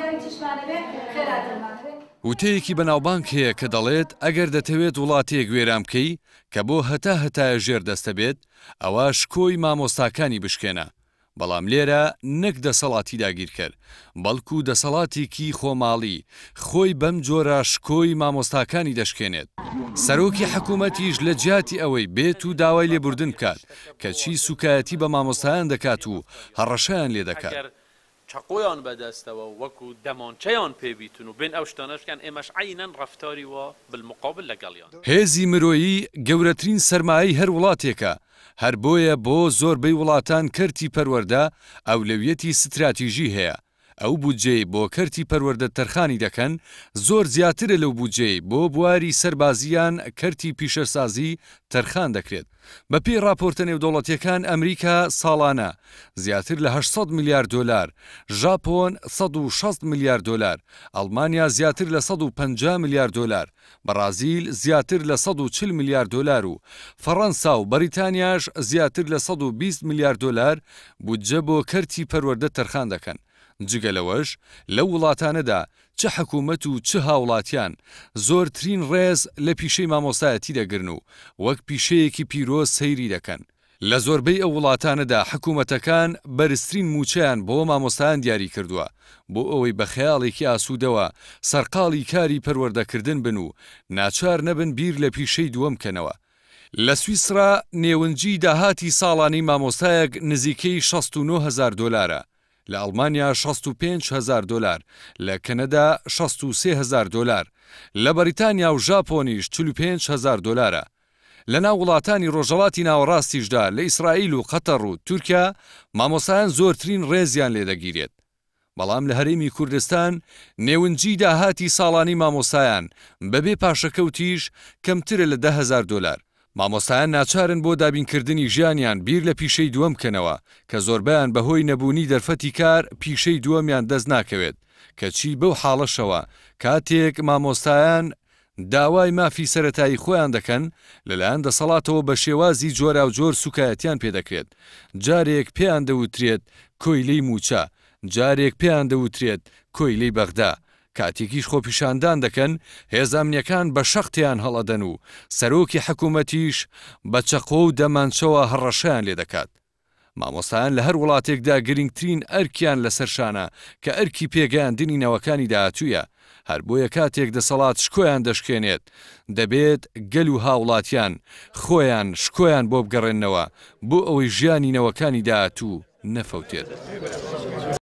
وتەیەکی بەناوبانگ هەیە کە دەڵێت ئەگەر دەتەوێت وڵاتەیە گوێران بکەی کە بۆ هەتایە ژێر دەستە بێت ئەوە شکۆی مامۆستاکانی بشکێنە. بەڵام لێرە نەک دەسەڵاتی داگیرکرد بەڵکو دەسەڵاتێکی خۆماڵی خۆی بەم جۆرە شکۆی مامۆستاکانی دەشکێنێت. سەرۆکی حکوومەتیش لە جیاتی ئەوەی بێت و داوای لێبوردن بکات کە چی سوکایەتی بە مامۆستایان دەکات و هەڕەشەیان لێ دەکات. چقۆیان بەدەستەوە وەکو دەمانچەیان پێبیتون و بێن ئەو شتانەشکان ئێمەش عینەن ڕەفتاری وە بالمقابل لەگەڵیان. هێزی مرۆیی گەورەترین سەرمایەی هەر وڵاتێکە، هەر بۆیە بۆ زۆربەی وڵاتان کەرتی پەروەردە ئەولەویەتی ستراتیژی هەیە. ئەو بودجەی بۆ کەرتی پەروەردە تەرخانی دەکەن زۆر زیاترە لەو بودجەی بۆ بواری سەربازیان کەرتی پیشەسازی تەرخان دەکرێت. بەپێی راپۆرتە نێودەوڵەتیەکان ئەمریکا ساڵانە زیاتر لە 800 میلیارد دلار، ژاپۆن 160 میلیارد دلار، ئەڵمانیا زیاتر لە 150 میلیارد دلار، بەرازیل زیاتر لە 140 میلیارد دلار و فەڕەنسا و بەریتانیاش زیاتر لە 120 میلیارد دلار بودجە بۆ کەرتی پەروەردە تەرخان دەکەن. جگەلەوەش لەو وڵاتانەدا چه حکوومەت و چه هاوڵاتیان زۆرترین ڕێز لە پیشەی مامۆستایەتی دەگرن و وەک پیشەیەکی پیرۆز سەیری دەکەن. لە زۆربەی ئەو وڵاتانەدا حکوومەتەکان بەرزترین موچەیان بۆ مامۆستایان دیاری کردووە بۆ ئەوەی بە خەیاڵێکی ئاسوودەوە سەرقاڵی کاری پەروەردەکردن بن و ناچار نەبن بیر لە پیشەی دووەم بکەنەوە. لە سویسرا نێونجی داهاتی ساڵانەی مامۆستایەک نزیکەی 69,000 دلارە. لە ئەڵمانیا 65,000 دلار، لە کەنەدا 63,000 دلار، لە بەریتانیا و ژاپۆنیش 45,000 دلارە. لە ناو وڵاتانی ڕۆژهەڵاتی ناوەڕاستیشدا لە ئیسرائیل و قەتەر و تورکیا مامۆستایان زۆرترین ڕێزیان لێدەگیرێت. بەڵام لە هەرێمی کوردستان نێونجی داهاتی ساڵانی مامۆستایان بەبێ پاشەکەوتیش کەمترە لە 10,000 دلار. مامۆستایان ناچارن بۆ دابینکردنی ژیانیان بیر لە پیشەی دووەم بکەنەوە کە زۆربیان بەهۆی نەبوونی دەرفەتی کار پیشەی دووەمیان دەست ناکەوێت کەچی بەو حاڵەشەوە کاتێک مامۆستایان داوای مافی سەرەتایی خۆیان دەکەن لەلایەن دەسەڵاتەوە بە شێوازی جۆرا و جۆر سوکایەتیان پێدەکرێت. جارێک پێیان دەوترێت کۆیلەی موچە، جارێک پێیان دەوترێت کۆیلەی بەغدا. کاتێکیش خۆپیشاندان دەکەن هێزامنیەکان بە شەختیان هەڵەدەن و سەرۆکی حکوومەتیش بە چەقۆ و دەمانچەوە هەڕەشەیان لێ دەکات. مامۆستایان لە هەر وڵاتێکدا گرنگترین ئەرکیان لەسەرشانە کە ئەرکی پێگەیاندنی نەوەکانی داهاتوویە. هەر بۆیە کاتێک دەسەڵات شکۆیان دەشکێنێت دەبێت گەل و هاوڵاتیان خۆیان شکۆیان بۆ بگەڕێنەوە بۆ ئەوەی ژیانی نەوەکانی داهاتوو نەفەوتێت.